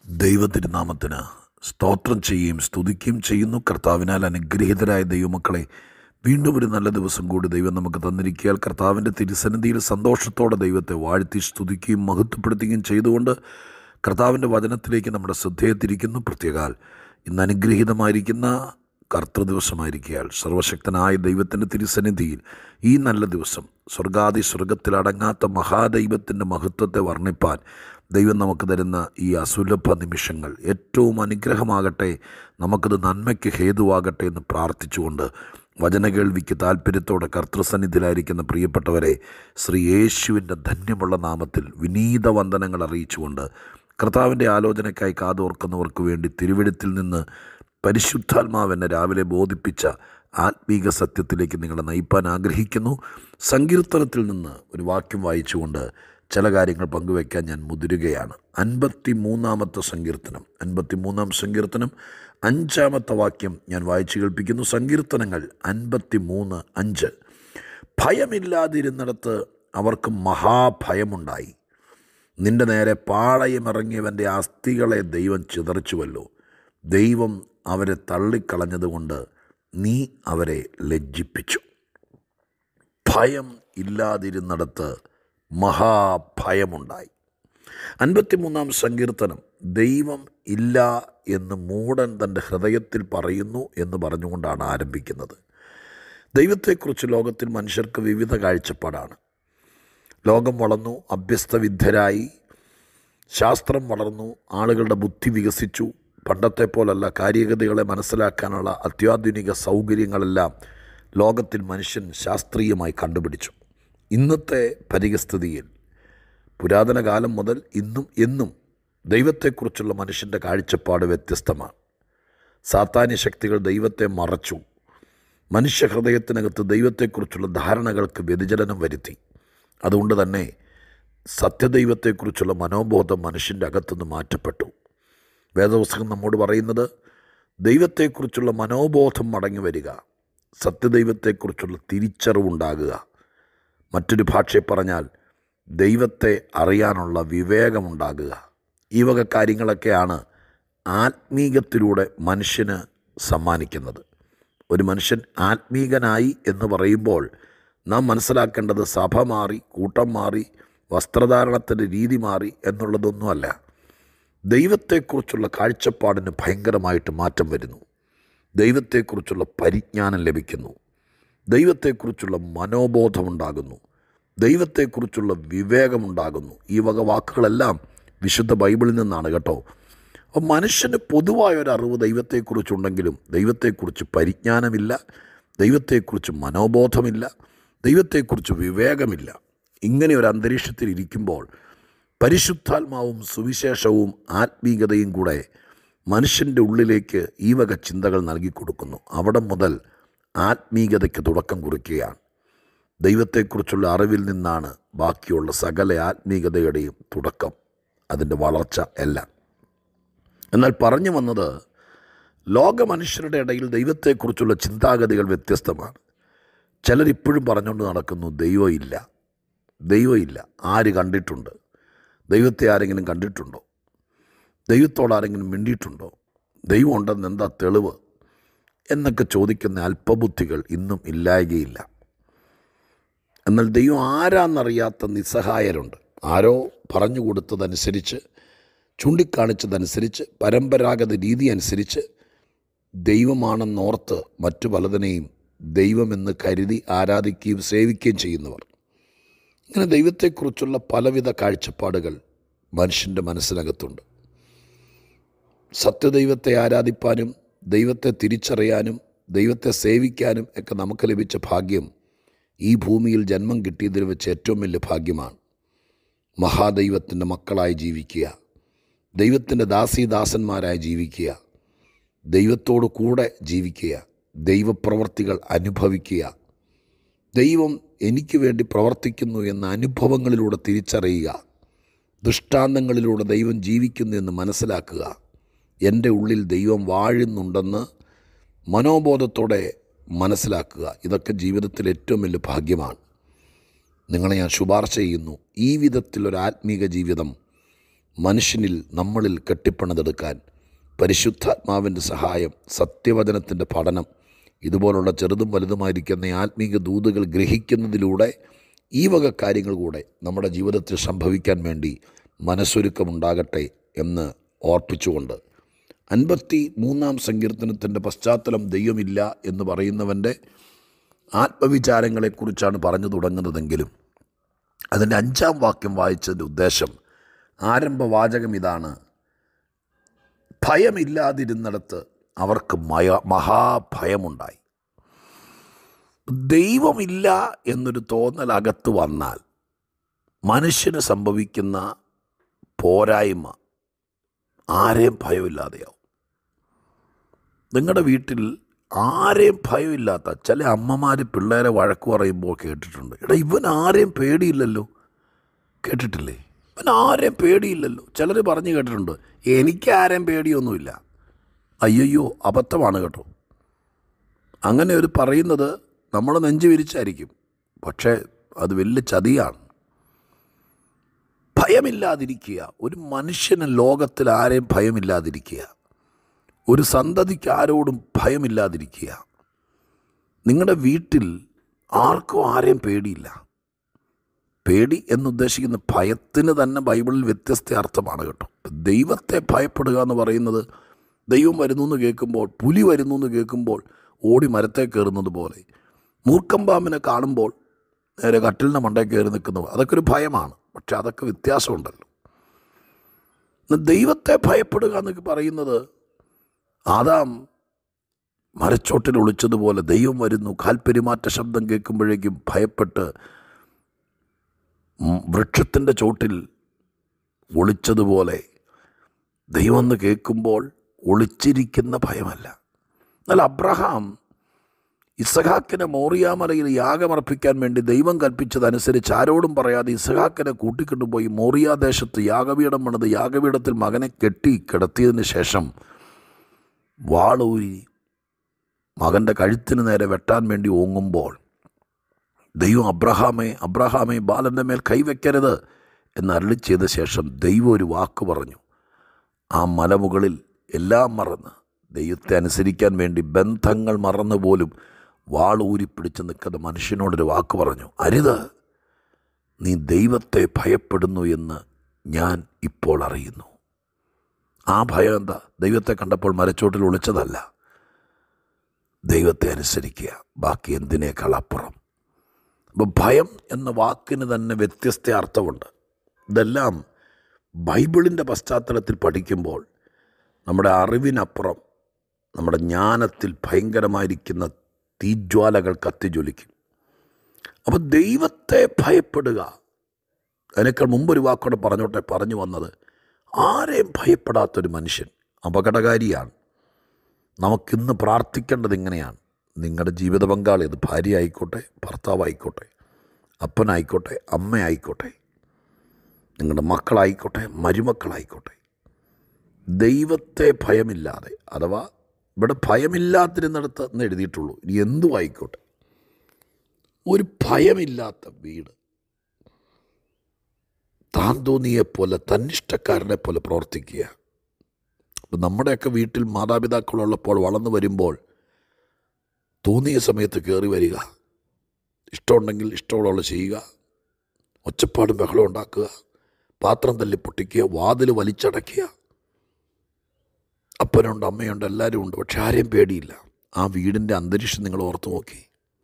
ദൈവത്തിരുനാമത്തിന് സ്തോത്രം ചെയ്യുകയും സ്തുതിക്കുകയും ചെയ്യുന്നു. കർത്താവിനാൽ അനുഗ്രഹീതരായ ദൈവമക്കളെ, വീണ്ടും ഒരു നല്ല ദിവസം കൂടി ദൈവം നമുക്ക് തന്നിരിക്കുകയാൽ കർത്താവിൻ്റെ തിരുസന്നിധിയിൽ സന്തോഷത്തോടെ ദൈവത്തെ വാഴ്ത്തി സ്തുതിക്കുകയും മഹത്വപ്പെടുത്തുകയും ചെയ്തുകൊണ്ട് കർത്താവിൻ്റെ വചനത്തിലേക്ക് നമ്മുടെ ശ്രദ്ധയെ തിരിക്കുന്നു. പ്രത്യേകാൽ ഇന്ന് അനുഗ്രഹീതമായിരിക്കുന്ന കർത്തൃദിവസമായിരിക്കുകയാൽ സർവശക്തനായ ദൈവത്തിൻ്റെ തിരുസന്നിധിയിൽ ഈ നല്ല ദിവസം സ്വർഗാദി സ്വർഗത്തിലടങ്ങാത്ത മഹാദൈവത്തിൻ്റെ മഹത്വത്തെ വർണ്ണിപ്പാൻ ദൈവം നമുക്ക് തരുന്ന ഈ അസുലഭ നിമിഷങ്ങൾ ഏറ്റവും അനുഗ്രഹമാകട്ടെ, നമുക്കത് നന്മയ്ക്ക് ഹേതുവാകട്ടെ എന്ന് പ്രാർത്ഥിച്ചുകൊണ്ട് വചനകേൾവിക്ക് താല്പര്യത്തോടെ കർത്തൃസന്നിധിയിലായിരിക്കുന്ന പ്രിയപ്പെട്ടവരെ, ശ്രീ യേശുവിൻ്റെ ധന്യമുള്ള നാമത്തിൽ വിനീത വന്ദനങ്ങൾ അറിയിച്ചുകൊണ്ട് കർത്താവിൻ്റെ ആലോചനയ്ക്കായി കാതോർക്കുന്നവർക്ക് വേണ്ടി തിരുവെഴുത്തിൽ നിന്ന് പരിശുദ്ധാത്മാവ് എന്നെ രാവിലെ ബോധിപ്പിച്ച ആത്മീക സത്യത്തിലേക്ക് നിങ്ങളെ നയിപ്പാൻ ആഗ്രഹിക്കുന്നു. സങ്കീർത്തനത്തിൽ നിന്ന് ഒരു വാക്യം വായിച്ചുകൊണ്ട് ചില കാര്യങ്ങൾ പങ്കുവയ്ക്കാൻ ഞാൻ മുതിരുകയാണ്. 53-ാമത്തെ സങ്കീർത്തനം, 53-ാം സങ്കീർത്തനം 5-ാമത്തെ വാക്യം ഞാൻ വായിച്ചു കേൾപ്പിക്കുന്നു. സങ്കീർത്തനങ്ങൾ 53:5. ഭയമില്ലാതിരുന്നിടത്ത് അവർക്ക് മഹാഭയമുണ്ടായി. നിന്റെ നേരെ പാളയമിറങ്ങിയവൻ്റെ അസ്ഥികളെ ദൈവം ചിതറിച്ചുവല്ലോ. ദൈവം അവരെ തള്ളിക്കളഞ്ഞതുകൊണ്ട് നീ അവരെ ലജ്ജിപ്പിച്ചു. ഭയം ഇല്ലാതിരുന്നിടത്ത് മഹാഭയമുണ്ടായി. 53-ാം സങ്കീർത്തനം ദൈവം ഇല്ല എന്ന് മൂഢൻ തൻ്റെ ഹൃദയത്തിൽ പറയുന്നു എന്ന് പറഞ്ഞുകൊണ്ടാണ് ആരംഭിക്കുന്നത്. ദൈവത്തെക്കുറിച്ച് ലോകത്തിൽ മനുഷ്യർക്ക് വിവിധ കാഴ്ചപ്പാടാണ്. ലോകം വളർന്നു, അഭ്യസ്തവിദ്യരായി, ശാസ്ത്രം വളർന്നു, ആളുകളുടെ ബുദ്ധി വികസിച്ചു. പണ്ടത്തെ പോലല്ല, കാര്യഗതികളെ മനസ്സിലാക്കാനുള്ള അത്യാധുനിക സൗകര്യങ്ങളെല്ലാം ലോകത്തിൽ മനുഷ്യൻ ശാസ്ത്രീയമായി കണ്ടുപിടിച്ചു. ഇന്നത്തെ പരിസ്ഥിതിയിൽ പുരാതന കാലം മുതൽ ഇന്നും എന്നും ദൈവത്തെക്കുറിച്ചുള്ള മനുഷ്യൻ്റെ കാഴ്ചപ്പാട് വ്യത്യസ്തമാണ്. സാത്താന്യ ശക്തികൾ ദൈവത്തെ മറച്ചു. മനുഷ്യഹൃദയത്തിനകത്ത് ദൈവത്തെക്കുറിച്ചുള്ള ധാരണകൾക്ക് വ്യതിചലനം വരുത്തി. അതുകൊണ്ട് തന്നെ സത്യദൈവത്തെക്കുറിച്ചുള്ള മനോബോധം മനുഷ്യൻ്റെ അകത്തുനിന്ന് മാറ്റപ്പെട്ടു. വേദപുസ്തകം നമ്മോട് പറയുന്നത് ദൈവത്തെക്കുറിച്ചുള്ള മനോബോധം മടങ്ങി വരിക, സത്യദൈവത്തെക്കുറിച്ചുള്ള തിരിച്ചറിവുണ്ടാകുക. മറ്റൊരു ഭാഷയിൽ പറഞ്ഞാൽ ദൈവത്തെ അറിയാനുള്ള വിവേകമുണ്ടാകുക. ഈ വക കാര്യങ്ങളൊക്കെയാണ് ആത്മീകത്തിലൂടെ മനുഷ്യന് സമ്മാനിക്കുന്നത്. ഒരു മനുഷ്യൻ ആത്മീകനായി എന്ന് പറയുമ്പോൾ നാം മനസ്സിലാക്കേണ്ടത് സഭ മാറി, കൂട്ടം മാറി, വസ്ത്രധാരണത്തിൻ്റെ രീതി മാറി എന്നുള്ളതൊന്നുമല്ല. ദൈവത്തെക്കുറിച്ചുള്ള കാഴ്ചപ്പാടിന് ഭയങ്കരമായിട്ട് മാറ്റം വരുന്നു. ദൈവത്തെക്കുറിച്ചുള്ള പരിജ്ഞാനം ലഭിക്കുന്നു. ദൈവത്തെക്കുറിച്ചുള്ള മനോബോധമുണ്ടാകുന്നു. ദൈവത്തെക്കുറിച്ചുള്ള വിവേകമുണ്ടാകുന്നു. ഈ വക വാക്കുകളെല്ലാം വിശുദ്ധ ബൈബിളിൽ നിന്നാണ് കേട്ടോ. അപ്പോൾ മനുഷ്യന് പൊതുവായൊരറിവ് ദൈവത്തെക്കുറിച്ചുണ്ടെങ്കിലും ദൈവത്തെക്കുറിച്ച് പരിജ്ഞാനമില്ല, ദൈവത്തെക്കുറിച്ച് മനോബോധമില്ല, ദൈവത്തെക്കുറിച്ച് വിവേകമില്ല. ഇങ്ങനെ ഒരു അന്തരീക്ഷത്തിൽ ഇരിക്കുമ്പോൾ പരിശുദ്ധാത്മാവും സുവിശേഷവും ആത്മീകതയും കൂടെ മനുഷ്യൻ്റെ ഉള്ളിലേക്ക് ഈ വക ചിന്തകൾ നൽകിക്കൊടുക്കുന്നു. അവിടെ മുതൽ ആത്മീകതയ്ക്ക് തുടക്കം കുറിക്കുകയാണ്. ദൈവത്തെക്കുറിച്ചുള്ള അറിവിൽ നിന്നാണ് ബാക്കിയുള്ള സകല ആത്മീകതയുടെയും തുടക്കം, അതിൻ്റെ വളർച്ച എല്ലാം. എന്നാൽ പറഞ്ഞു വന്നത്, ലോക മനുഷ്യരുടെ ഇടയിൽ ദൈവത്തെക്കുറിച്ചുള്ള ചിന്താഗതികൾ വ്യത്യസ്തമാണ്. ചിലരിപ്പോഴും പറഞ്ഞുകൊണ്ട് നടക്കുന്നു, ദൈവമില്ല, ദൈവമില്ല. ആര് കണ്ടിട്ടുണ്ട്? ദൈവത്തെ ആരെങ്കിലും കണ്ടിട്ടുണ്ടോ? ദൈവത്തോട് ആരെങ്കിലും മിണ്ടിയിട്ടുണ്ടോ? ദൈവം ഉണ്ടെന്ന് എന്താ തെളിവ് എന്നൊക്കെ ചോദിക്കുന്ന അല്പബുദ്ധികൾ ഇന്നും ഇല്ലായ്കയില്ല. എന്നാൽ ദൈവം ആരാന്നറിയാത്ത നിസ്സഹായരുണ്ട്. ആരോ പറഞ്ഞു കൊടുത്തതനുസരിച്ച്, ചൂണ്ടിക്കാണിച്ചതനുസരിച്ച്, പരമ്പരാഗത രീതി അനുസരിച്ച് ദൈവമാണെന്നോർത്ത് മറ്റു പലതിനെയും ദൈവമെന്ന് കരുതി ആരാധിക്കുകയും സേവിക്കുകയും ചെയ്യുന്നവർ. ഇങ്ങനെ ദൈവത്തെക്കുറിച്ചുള്ള പലവിധ കാഴ്ചപ്പാടുകൾ മനുഷ്യൻ്റെ മനസ്സിനകത്തുണ്ട്. സത്യദൈവത്തെ ആരാധിപ്പാനും ദൈവത്തെ തിരിച്ചറിയാനും ദൈവത്തെ സേവിക്കാനും ഒക്കെ നമുക്ക് ലഭിച്ച ഭാഗ്യം ഈ ഭൂമിയിൽ ജന്മം കിട്ടിയതിൽ വെച്ച് ഏറ്റവും വലിയ ഭാഗ്യമാണ്. മഹാദൈവത്തിൻ്റെ മക്കളായി ജീവിക്കുക, ദൈവത്തിൻ്റെ ദാസീദാസന്മാരായി ജീവിക്കുക, ദൈവത്തോടു കൂടെ ജീവിക്കുക, ദൈവപ്രവർത്തികൾ അനുഭവിക്കുക, ദൈവം എനിക്ക് വേണ്ടി പ്രവർത്തിക്കുന്നു എന്ന അനുഭവങ്ങളിലൂടെ തിരിച്ചറിയുക, ദൃഷ്ടാന്തങ്ങളിലൂടെ ദൈവം ജീവിക്കുന്നു എന്ന് മനസ്സിലാക്കുക, എൻ്റെ ഉള്ളിൽ ദൈവം വാഴുന്നുണ്ടെന്ന് മനോബോധത്തോടെ മനസ്സിലാക്കുക. ഇതൊക്കെ ജീവിതത്തിൽ ഏറ്റവും വലിയ ഭാഗ്യമാണ്. നിങ്ങളെ ഞാൻ ശുപാർശ ചെയ്യുന്നു, ഈ വിധത്തിലൊരു ആത്മീക ജീവിതം മനുഷ്യനിൽ നമ്മളിൽ കെട്ടിപ്പണിതെടുക്കാൻ പരിശുദ്ധാത്മാവിൻ്റെ സഹായം, സത്യവചനത്തിൻ്റെ പഠനം, ഇതുപോലുള്ള ചെറുതും വലുതുമായിരിക്കുന്ന ആത്മീക ദൂതുകൾ ഗ്രഹിക്കുന്നതിലൂടെ ഈ വക കാര്യങ്ങൾ കൂടെ നമ്മുടെ ജീവിതത്തിൽ സംഭവിക്കാൻ വേണ്ടി മനസ്സൊരുക്കമുണ്ടാകട്ടെ എന്ന് ഓർപ്പിച്ചുകൊണ്ട് 53-ാം സങ്കീർത്തനത്തിൻ്റെ പശ്ചാത്തലം ദൈവമില്ല എന്ന് പറയുന്നവൻ്റെ ആത്മവിചാരങ്ങളെക്കുറിച്ചാണ് പറഞ്ഞു തുടങ്ങുന്നതെങ്കിലും അതിൻ്റെ 5-ാം വാക്യം വായിച്ചതിൻ്റെ ഉദ്ദേശം, ആരംഭവാചകം ഇതാണ്: ഭയമില്ലാതിരുന്നിടത്ത് അവർക്ക് മഹാഭയമുണ്ടായി. ദൈവമില്ല എന്നൊരു തോന്നൽ അകത്ത് വന്നാൽ മനുഷ്യന് സംഭവിക്കുന്ന പോരായ്മ ആരെയും ഭയമില്ലാതെയാവും. നിങ്ങളുടെ വീട്ടിൽ ആരെയും ഭയമില്ലാത്ത ചില അമ്മമാർ പിള്ളേരെ വഴക്ക് പറയുമ്പോൾ കേട്ടിട്ടുണ്ട്, എടാ ഇവൻ ആരെയും പേടിയില്ലല്ലോ. കേട്ടിട്ടില്ലേ? ഇവൻ ആരെയും പേടിയില്ലല്ലോ. ചിലർ പറഞ്ഞു കേട്ടിട്ടുണ്ട്, എനിക്ക് ആരെയും പേടിയൊന്നുമില്ല. അയ്യോ, അബദ്ധമാണ് കേട്ടോ. അങ്ങനെ ഒരു പറയുന്നത് നമ്മൾ നെഞ്ചു വിരിച്ചായിരിക്കും, പക്ഷേ അത് വലിയ ചതിയാണ്. ഭയമില്ലാതിരിക്കുക. ഒരു മനുഷ്യന് ലോകത്തിൽ ആരെയും ഭയമില്ലാതിരിക്കുക. ഒരു സന്തതിക്ക് ആരോടും ഭയമില്ലാതിരിക്കുക. നിങ്ങളുടെ വീട്ടിൽ ആർക്കും ആരെയും പേടിയില്ല. പേടി എന്നുദ്ദേശിക്കുന്ന ഭയത്തിന് തന്നെ ബൈബിളിൽ വ്യത്യസ്ത അർത്ഥമാണ് കേട്ടോ. ദൈവത്തെ ഭയപ്പെടുക എന്ന് പറയുന്നത്, ദൈവം വരുന്നു എന്ന് കേൾക്കുമ്പോൾ, പുലി വരുന്നു എന്ന് കേൾക്കുമ്പോൾ ഓടി മരത്തെ കയറുന്നത് പോലെ, മൂർഖൻ പാമ്പിനെ കാണുമ്പോൾ നേരെ കട്ടിലിൻ്റെ മണ്ടയിൽ കയറി നിൽക്കുന്നത്, അതൊക്കെ ഒരു ഭയമാണ്. പക്ഷെ അതൊക്കെ വ്യത്യാസമുണ്ടല്ലോ. ദൈവത്തെ ഭയപ്പെടുക എന്നൊക്കെ പറയുന്നത്, ആദാം മരച്ചോട്ടിൽ ഒളിച്ചതുപോലെ ദൈവം വരുന്നു, കാൽപ്പെരുമാറ്റ ശബ്ദം കേൾക്കുമ്പോഴേക്കും ഭയപ്പെട്ട് വൃക്ഷത്തിൻ്റെ ചോട്ടിൽ ഒളിച്ചതുപോലെ ദൈവം എന്ന് കേൾക്കുമ്പോൾ ഒളിച്ചിരിക്കുന്ന ഭയമല്ല. എന്നാൽ അബ്രഹാം ഇസഹാക്കിനെ മോറിയാമലയിൽ യാഗമർപ്പിക്കാൻ വേണ്ടി ദൈവം കൽപ്പിച്ചതനുസരിച്ച് ആരോടും പറയാതെ ഇസഹാക്കിനെ കൂട്ടിക്കൊണ്ടുപോയി മോറിയാദേശത്ത് യാഗപീഠം പണിത് യാഗപീഠത്തിൽ മകനെ കിടത്തിയതിന് ശേഷം വാളൂരി മകൻ്റെ കഴുത്തിന് നേരെ വെട്ടാൻ വേണ്ടി ഓങ്ങുമ്പോൾ ദൈവം അബ്രഹാമേ ബാലൻ്റെ മേൽ കൈവയ്ക്കരുത് എന്ന് അരുളി ചെയ്ത ശേഷം ദൈവം ഒരു വാക്ക് പറഞ്ഞു. ആ മലമുകളിൽ എല്ലാം മറന്ന് ദൈവത്തെ അനുസരിക്കാൻ വേണ്ടി ബന്ധങ്ങൾ മറന്നു പോലും വാളൂരി പിടിച്ച് നിൽക്കുന്ന മനുഷ്യനോടൊരു വാക്ക് പറഞ്ഞു, അരുത്, നീ ദൈവത്തെ ഭയപ്പെടുന്നു എന്ന് ഞാൻ ഇപ്പോൾ അറിയുന്നു. ആ ഭയം എന്താ? ദൈവത്തെ കണ്ടപ്പോൾ മരച്ചോട്ടിൽ ഒളിച്ചതല്ല, ദൈവത്തെ അനുസരിക്കുക, ബാക്കി എന്തിനേക്കാൾ അപ്പുറം. അപ്പോൾ ഭയം എന്ന വാക്കിന് തന്നെ വ്യത്യസ്ത അർത്ഥമുണ്ട്. ഇതെല്ലാം ബൈബിളിൻ്റെ പശ്ചാത്തലത്തിൽ പഠിക്കുമ്പോൾ നമ്മുടെ അറിവിനപ്പുറം നമ്മുടെ ജ്ഞാനത്തിൽ ഭയങ്കരമായിരിക്കുന്ന തീജ്വാലകൾ കത്തിജ്വലിക്കും. അപ്പോൾ ദൈവത്തെ ഭയപ്പെടുക. അതിനേക്കാൾ മുമ്പൊരു വാക്കോടെ പറഞ്ഞു വന്നത്, ആരെയും ഭയപ്പെടാത്തൊരു മനുഷ്യൻ അപകടകാരിയാണ്. നമുക്കിന്ന് പ്രാർത്ഥിക്കേണ്ടത് ഇങ്ങനെയാണ്: നിങ്ങളുടെ ജീവിത പങ്കാളി, അത് ഭാര്യ ആയിക്കോട്ടെ, ഭർത്താവായിക്കോട്ടെ, അപ്പനായിക്കോട്ടെ, അമ്മയായിക്കോട്ടെ, നിങ്ങളുടെ മക്കളായിക്കോട്ടെ, മരുമക്കളായിക്കോട്ടെ, ദൈവത്തെ ഭയമില്ലാതെ, അഥവാ ഇവിടെ ഭയമില്ലാതിരുന്നിടത്ത് എന്ന് എഴുതിയിട്ടുള്ളൂ, ഇനി എന്തും ആയിക്കോട്ടെ, ഒരു ഭയമില്ലാത്ത വീട്, താൻ തോന്നിയെപ്പോലെ തന്നിഷ്ടക്കാരനെ പോലെ പ്രവർത്തിക്കുക. അപ്പം നമ്മുടെയൊക്കെ വീട്ടിൽ മാതാപിതാക്കളുള്ളപ്പോൾ വളർന്നു വരുമ്പോൾ തോന്നിയ സമയത്ത് കയറി വരിക, ഇഷ്ടമുണ്ടെങ്കിൽ ഇഷ്ടമുള്ള ചെയ്യുക, ഒച്ചപ്പാടും ബഹളം ഉണ്ടാക്കുക, പാത്രം തല്ലി പൊട്ടിക്കുക, വാതിൽ വലിച്ചടയ്ക്കുക. അപ്പനുണ്ട്, അമ്മയുണ്ട്, എല്ലാവരും ഉണ്ട്, പക്ഷെ ആരെയും പേടിയില്ല. ആ വീടിൻ്റെ അന്തരീക്ഷം നിങ്ങൾ ഓർത്ത് നോക്കി.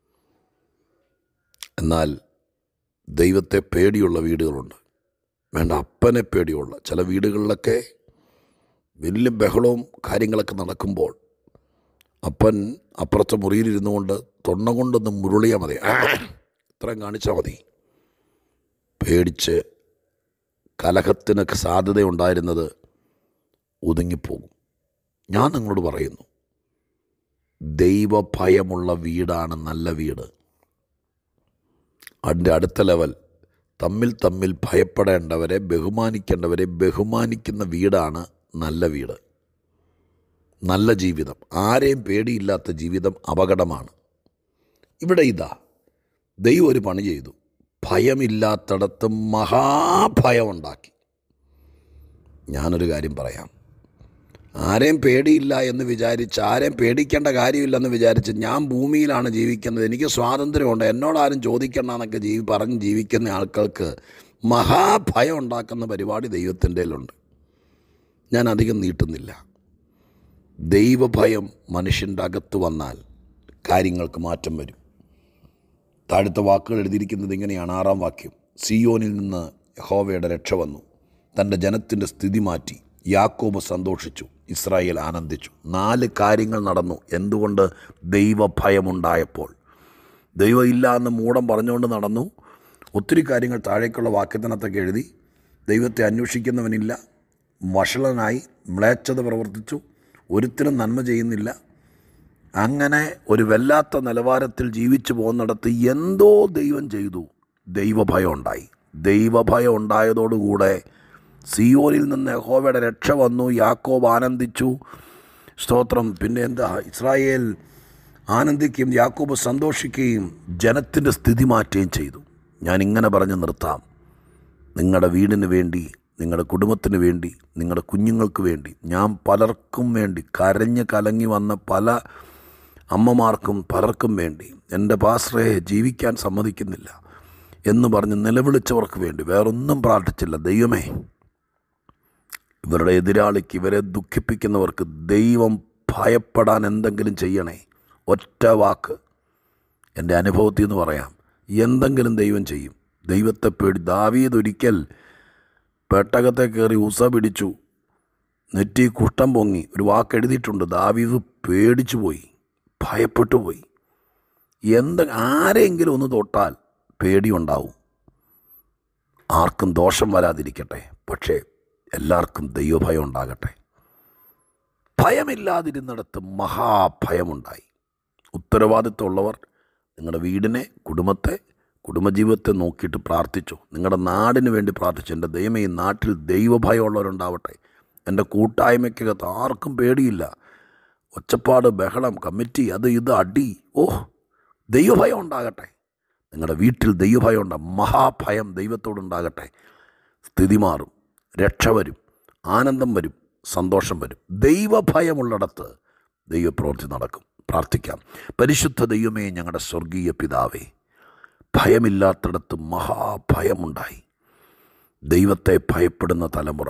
എന്നാൽ ദൈവത്തെ പേടിയുള്ള വീടുകളുണ്ട്, വേണ്ട അപ്പനെ പേടിയുള്ള ചില വീടുകളിലൊക്കെ വലിയ ബഹളവും കാര്യങ്ങളൊക്കെ നടക്കുമ്പോൾ അപ്പൻ അപ്പുറത്തെ മുറിയിലിരുന്നു കൊണ്ട് തൊണ്ണ കൊണ്ടൊന്ന് മുരുളിയാൽ മതി, ഇത്രയും കാണിച്ചാൽ മതി, പേടിച്ച് കലഹത്തിനൊക്കെ സാധ്യതയുണ്ടായിരുന്നത് ഒതുങ്ങിപ്പോകും. ഞാൻ നിങ്ങളോട് പറയുന്നു, ദൈവഭയമുള്ള വീടാണ് നല്ല വീട്. അതിൻ്റെ അടുത്ത ലെവൽ, തമ്മിൽ ഭയപ്പെടേണ്ടവരെ ബഹുമാനിക്കേണ്ടവരെ ബഹുമാനിക്കുന്ന വീടാണ് നല്ല വീട്, നല്ല ജീവിതം. ആരെയും പേടിയില്ലാത്ത ജീവിതം അപകടമാണ്. ഇവിടെ ഇതാ ദൈവം ഒരു പണി ചെയ്തു, ഭയമില്ലാത്തടത്ത് മഹാഭയം ഉണ്ടാക്കി. ഞാനൊരു കാര്യം പറയാം. ആരെയും പേടിയില്ല എന്ന് വിചാരിച്ച്, ആരെയും പേടിക്കേണ്ട കാര്യമില്ലെന്ന് വിചാരിച്ച് ഞാൻ ഭൂമിയിലാണ് ജീവിക്കുന്നത്, എനിക്ക് സ്വാതന്ത്ര്യമുണ്ട്, എന്നോടാരും ചോദിക്കണം എന്നൊക്കെ പറഞ്ഞ് ജീവിക്കുന്ന ആൾക്കാർക്ക് മഹാഭയം ഉണ്ടാക്കുന്ന പരിപാടി ദൈവത്തിൻ്റെ കയ്യിലുണ്ട്. ഞാൻ അധികം നീട്ടുന്നില്ല. ദൈവഭയം മനുഷ്യൻ്റെ അകത്ത് വന്നാൽ കാര്യങ്ങൾക്ക് മാറ്റം വരും. താഴത്തെ വാക്കുകൾ എഴുതിയിരിക്കുന്നത് ഇങ്ങനെയാണ്. 6-ാം വാക്യം: സിയോനിൽ നിന്ന് യഹോവയുടെ രക്ഷ വന്നു, തൻ്റെ ജനത്തിൻ്റെ സ്ഥിതി മാറ്റി. യാക്കോബ് സന്തോഷിച്ചു, ഇസ്രായേൽ ആനന്ദിച്ചു. 4 കാര്യങ്ങൾ നടന്നു. എന്തുകൊണ്ട്? ദൈവഭയമുണ്ടായപ്പോൾ. ദൈവം ഇല്ല എന്ന് മൂഢം പറഞ്ഞുകൊണ്ട് നടന്നു. ഒത്തിരി കാര്യങ്ങൾ താഴേക്കുള്ള വാക്യത്തിനകത്തൊക്കെ എഴുതി. ദൈവത്തെ അന്വേഷിക്കുന്നവനില്ല, വഷളനായി, മ്ലേച്ഛത പ്രവർത്തിച്ചു, ഒരുത്തിനും നന്മ ചെയ്യുന്നില്ല. അങ്ങനെ ഒരു വല്ലാത്ത നിലവാരത്തിൽ ജീവിച്ചു പോകുന്നിടത്ത് എന്തോ ദൈവം ചെയ്തു. ദൈവഭയം ഉണ്ടായി. ദൈവഭയം ഉണ്ടായതോടുകൂടെ സിയോനിൽ നിന്ന് യഹോവയുടെ രക്ഷ വന്നു, യാക്കോബ് ആനന്ദിച്ചു. സ്തോത്രം. പിന്നെ എന്താ? ഇസ്രായേൽ ആനന്ദിക്കുകയും യാക്കോബ് സന്തോഷിക്കുകയും ജനത്തിൻ്റെ സ്ഥിതി മാറ്റുകയും ചെയ്തു. ഞാനിങ്ങനെ പറഞ്ഞ് നിർത്താം. നിങ്ങളുടെ വീടിന് വേണ്ടി, നിങ്ങളുടെ കുടുംബത്തിന് വേണ്ടി, നിങ്ങളുടെ കുഞ്ഞുങ്ങൾക്ക് വേണ്ടി, ഞാൻ പലർക്കും വേണ്ടി കരഞ്ഞ് കലങ്ങി വന്ന പല അമ്മമാർക്കും പലർക്കും വേണ്ടി, എൻ്റെ പാസ്റ്ററെ ജീവിക്കാൻ സമ്മതിക്കുന്നില്ല എന്ന് പറഞ്ഞ് നിലവിളിച്ചവർക്ക് വേണ്ടി വേറൊന്നും പ്രാർത്ഥിച്ചില്ല. ദൈവമേ, ഇവരുടെ എതിരാളിക്ക്, ഇവരെ ദുഃഖിപ്പിക്കുന്നവർക്ക് ദൈവം ഭയപ്പെടാൻ എന്തെങ്കിലും ചെയ്യണേ. ഒറ്റ വാക്ക് എൻ്റെ അനുഭവത്തിൽ നിന്ന് പറയാം. എന്തെങ്കിലും ദൈവം ചെയ്യും. ദൈവത്തെ പേടി. ദാവീദ് ഒരിക്കൽ പെട്ടകത്തെ കയറി ഉസ പിടിച്ചു, നെറ്റി കുഷ്ഠം പൊങ്ങി. ഒരു വാക്ക് എഴുതിയിട്ടുണ്ട്. ദാവീദ് പേടിച്ചു പോയി, ഭയപ്പെട്ടു പോയി. ആരെങ്കിലും ഒന്ന് തൊട്ടാൽ പേടിയുണ്ടാവും. ആർക്കും ദോഷം വരാതിരിക്കട്ടെ, പക്ഷേ എല്ലാവർക്കും ദൈവഭയം ഉണ്ടാകട്ടെ. ഭയമില്ലാതിരുന്നിടത്ത് മഹാഭയമുണ്ടായി. ഉത്തരവാദിത്തമുള്ളവർ നിങ്ങളുടെ വീടിനെ, കുടുംബത്തെ, കുടുംബജീവിതത്തെ നോക്കിയിട്ട് പ്രാർത്ഥിച്ചു. നിങ്ങളുടെ നാടിന് വേണ്ടി പ്രാർത്ഥിച്ചു. എൻ്റെ ദൈവമേ, ഈ നാട്ടിൽ ദൈവഭയമുള്ളവരുണ്ടാവട്ടെ. എൻ്റെ കൂട്ടായ്മയ്ക്കകത്ത് ആർക്കും പേടിയില്ല. ഒച്ചപ്പാട്, ബഹളം, കമ്മിറ്റി, അത് ഇത്, അടി. ദൈവഭയം ഉണ്ടാകട്ടെ. നിങ്ങളുടെ വീട്ടിൽ ദൈവഭയം ഉണ്ടാകും. മഹാഭയം ദൈവത്തോടുണ്ടാകട്ടെ. സ്ഥിതി മാറും, രക്ഷ വരും, ആനന്ദം വരും, സന്തോഷം വരും. ദൈവഭയമുള്ളിടത്ത് ദൈവപ്രവൃത്തി നടക്കും. പ്രാർത്ഥിക്കാം. പരിശുദ്ധ ദൈവമേ, ഞങ്ങളുടെ സ്വർഗീയ പിതാവേ, ഭയമില്ലാത്തിടത്ത് മഹാഭയമുണ്ടായി. ദൈവത്തെ ഭയപ്പെടുന്ന തലമുറ,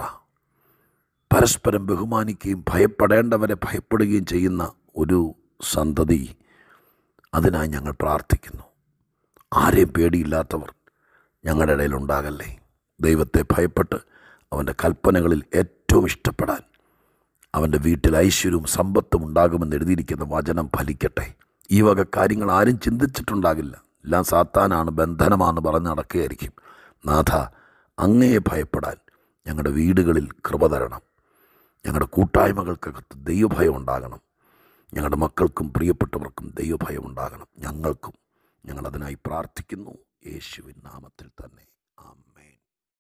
പരസ്പരം ബഹുമാനിക്കുകയും ഭയപ്പെടേണ്ടവരെ ഭയപ്പെടുകയും ചെയ്യുന്ന ഒരു സന്തതി, അതിനായി ഞങ്ങൾ പ്രാർത്ഥിക്കുന്നു. ആരെയും പേടിയില്ലാത്തവർ ഞങ്ങളുടെ ഇടയിൽ ഉണ്ടാകല്ലേ. ദൈവത്തെ ഭയപ്പെട്ട് അവൻ്റെ കൽപ്പനകളിൽ ഏറ്റവും ഇഷ്ടപ്പെടാൻ അവൻ്റെ വീട്ടിൽ ഐശ്വര്യവും സമ്പത്തും ഉണ്ടാകുമെന്ന് എഴുതിയിരിക്കുന്ന വചനം ഫലിക്കട്ടെ. ഈ വക കാര്യങ്ങൾ ആരും ചിന്തിച്ചിട്ടുണ്ടാകില്ല. എല്ലാം സാത്താനാണ്, ബന്ധനമാണെന്ന് പറഞ്ഞ് നടക്കുകയായിരിക്കും. നാഥ, അങ്ങയെ ഭയപ്പെടാൻ ഞങ്ങളുടെ വീടുകളിൽ കൃപ തരണം. ഞങ്ങളുടെ കൂട്ടായ്മകൾക്കകത്ത് ദൈവഭയം ഉണ്ടാകണം. ഞങ്ങളുടെ മക്കൾക്കും പ്രിയപ്പെട്ടവർക്കും ദൈവഭയം ഉണ്ടാകണം. ഞങ്ങൾക്കും. ഞങ്ങളതിനായി പ്രാർത്ഥിക്കുന്നു, യേശുവിൻ നാമത്തിൽ തന്നെ. ആമേൻ.